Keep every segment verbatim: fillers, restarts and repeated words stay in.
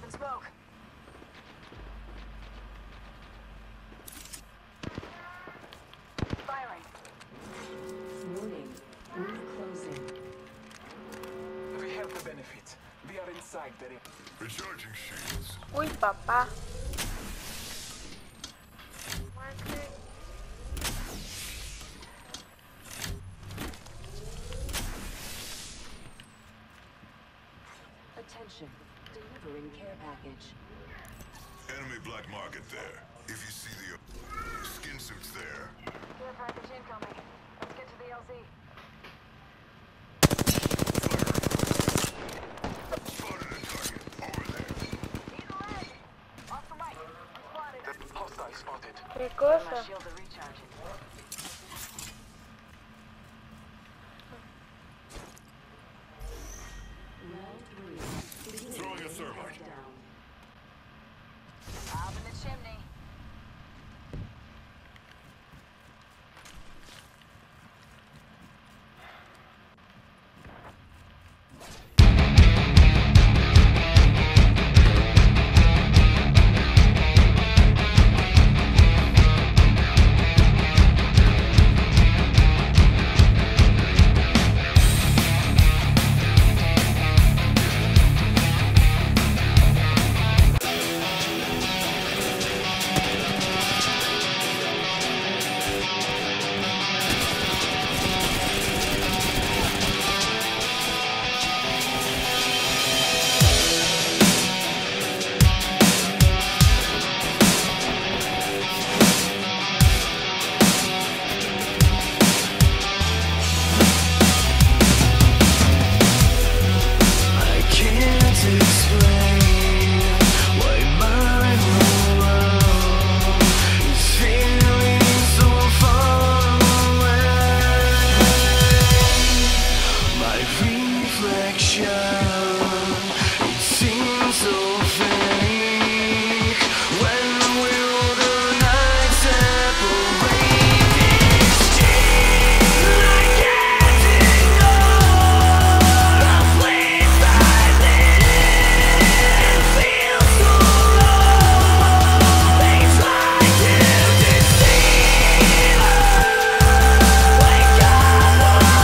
Tossing smoke. Firing. Warning. Room closing. We have the benefit. We are inside the ring. Recharging shields. Uy, papá. Attention. Delivering care package. Enemy black market there. If you see the skin suits there. Care package incoming. Let's get to the L Z. Spotted a target. Over there. Need a leg. Off the mic. Spotted. Hostile spotted. ¿Qué My cosa? shield to recharge. Round three. Beginning Throwing a ring thermite. countdown. Up in the chimney. I can't explain why my whole world is feeling so far away. My reflection, it seems so fake. When will the night separate these two? I can't ignore the place I live. Feels so wrong. They try to deceive us. Wake up,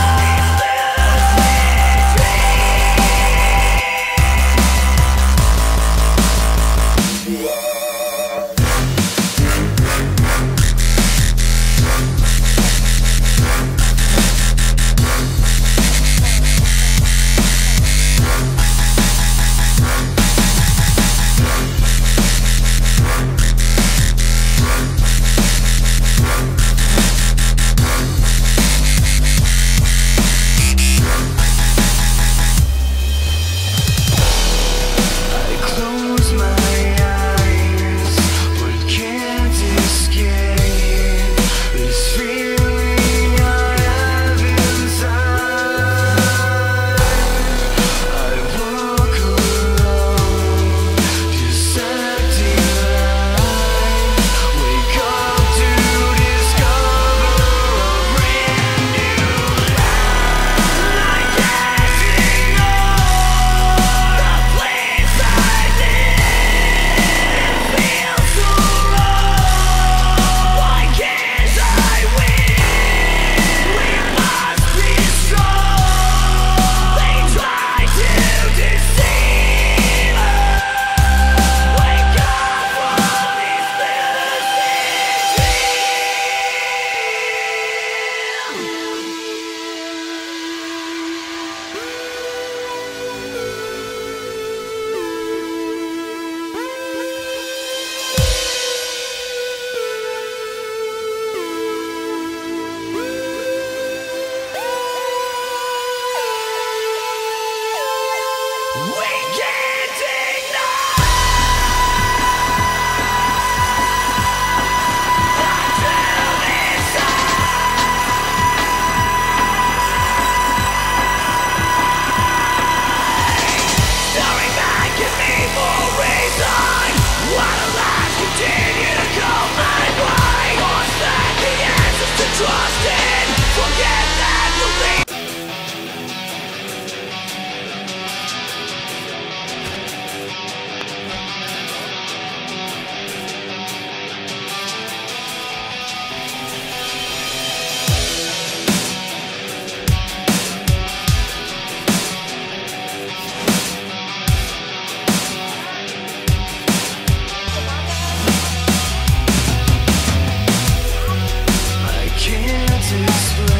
I close my eyes, but can't escape this feeling I have inside. I walk alone, just acting like wake up to discover a brand new life. I can't ignore the place I live. Feels so wrong. Why can't I win? We must be strong. They try to deceive us. Wake up from these fantasy We can't ignore until it's staring back at me for a reason. While the lies continue to come my way. Force back the answers to trust in. Forget that belief. to explode.